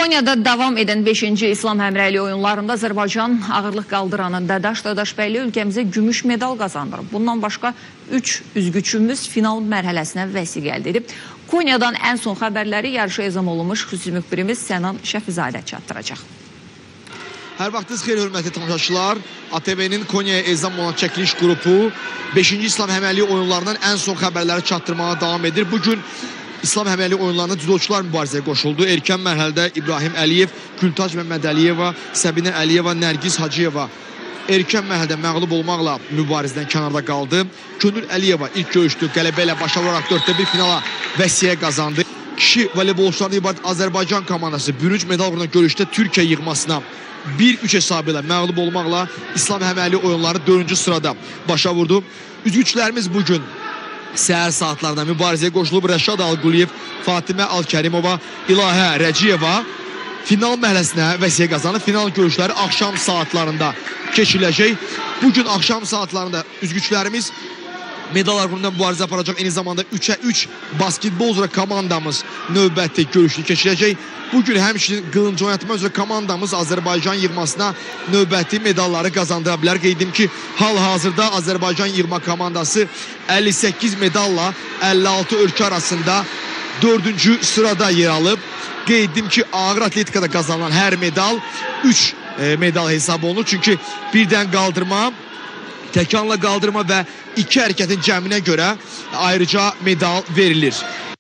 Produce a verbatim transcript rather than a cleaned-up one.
Konya'da davam edən beşinci İslam Həmrəyli oyunlarında Azərbaycan ağırlıq qaldıranın Dadaş Dadaşbəyli ülkəmizə gümüş medal qazandırıb. Bundan başqa üç üzgüçümüz final mərhələsinə vəsiq əldə edib. Konyadan ən son xəbərləri yarışa ezam olunmuş xüsusi müxbirimiz Sənan Şəfizadə çatdıracaq. Hər vaxtınız xeyir, hörmətli tamaşaçılar. A T V-nin Konya'ya ezam olan çəkiliş qrupu beşinci İslam Həmrəyli oyunlarından ən son xəbərləri çatdırmağa davam edir. Bugün İslam Həmrəyli oyunlarında cüdoçular mübarizəyə qoşuldu. Erkən mərhələdə İbrahim Əliyev, Gültac Məmmədəliyeva, Səbinə Əliyeva, Nərgiz Hacıyeva erkən mərhələdə məğlub olmaqla mübarizədən kənarda qaldı. Könül Əliyeva ilk görüşdü qələbə ilə başa vuraraq dörddə bir finala vəsiyə qazandı. Kişi voleybolçularına ibarət Azərbaycan komandası bürünc medal uğruna görüşdə Türkiyə yığmasına bir üç hesabı ilə məğlub olmaqla İslam Həmrəyli oyunları dördüncü sırada başa vurdu. Üzgüçlərimiz bugün səhər saatlarında mübarizəyə qoşulub. Rəşad Alquliyev, Fatimə Alkərimova, İlahə Rəciyeva final mərhələsinə vəsiyə qazanıb. Final görüşləri axşam saatlarında keçiriləcək. Bugün axşam saatlarında üzgüçlərimiz medallar uğrunda mübarizə aparacaq. Eyni zamanda üçə üç basketbol üzrə komandamız növbəti görüşünü keçirəcək. Bugün həmçinin qılınc oynatma üzrə komandamız Azərbaycan yığmasına növbəti medalları qazandıra bilər. Qeydim ki, hal-hazırda Azərbaycan yığma komandası əlli səkkiz medalla əlli altı ölkə arasında dördüncü sırada yer alıb. Qeydim ki, ağır atletikada qazanılan hər medal üç e, medal hesab olunur. Çünki birdən qaldırma, təkanla qaldırma və iki hərəkətin cəminə görə ayrıca medal verilir.